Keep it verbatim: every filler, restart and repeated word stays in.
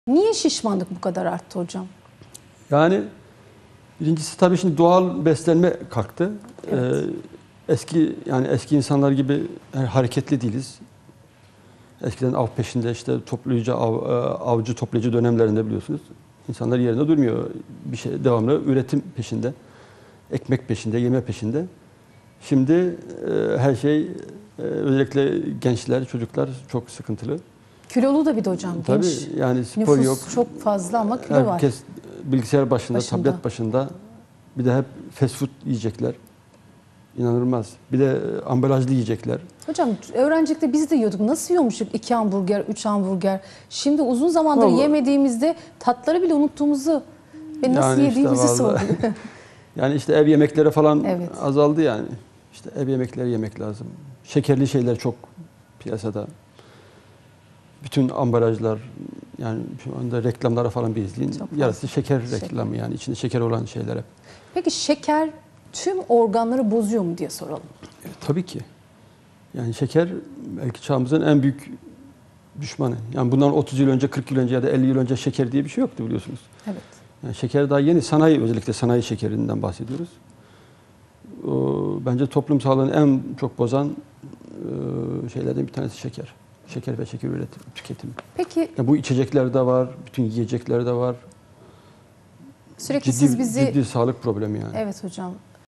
Niye şişmanlık bu kadar arttı hocam? Yani birincisi tabii şimdi doğal beslenme kalktı. Evet. Ee, eski yani eski insanlar gibi hareketli değiliz. Eskiden av peşinde işte toplayıcı av, avcı toplayıcı dönemlerinde biliyorsunuz insanlar yerinde durmuyor. Bir şey devamlı üretim peşinde, ekmek peşinde, yeme peşinde. Şimdi e, her şey e, özellikle gençler, çocuklar çok sıkıntılı. Kilolu da bir de hocam Tabii, genç. yani spor Nüfus yok. çok fazla ama kilo var. Herkes bilgisayar başında, Başında. tablet başında. Bir de hep fast food yiyecekler. İnanılmaz. Bir de ambalajlı yiyecekler. Hocam öğrencilikte biz de yiyorduk. Nasıl yiyormuşuk? İki hamburger, üç hamburger. Şimdi uzun zamandır Vallahi, yemediğimizde tatları bile unuttuğumuzu ve nasıl yani yediğimizi işte sorguluyor. Yani işte ev yemekleri falan Evet. azaldı yani. İşte ev yemekleri yemek lazım. Şekerli şeyler çok piyasada. Bütün ambalajlar, yani şu anda reklamlara falan bir izleyin. Yarısı şeker reklamı, yani içinde şeker olan şeyler hep. Peki şeker tüm organları bozuyor mu diye soralım. E, tabii ki. Yani şeker belki çağımızın en büyük düşmanı. Yani bundan otuz yıl önce, kırk yıl önce ya da elli yıl önce şeker diye bir şey yoktu biliyorsunuz. Evet. Yani şeker daha yeni, sanayi, özellikle sanayi şekerinden bahsediyoruz. O, bence toplum sağlığını en çok bozan e, şeylerden bir tanesi şeker. Şeker ve şeker üretim, tüketimi. Peki Yani bu içeceklerde var, bütün yiyeceklerde var. sürekli Ciddi, siz bizi... ciddi sağlık problemi yani. Evet hocam.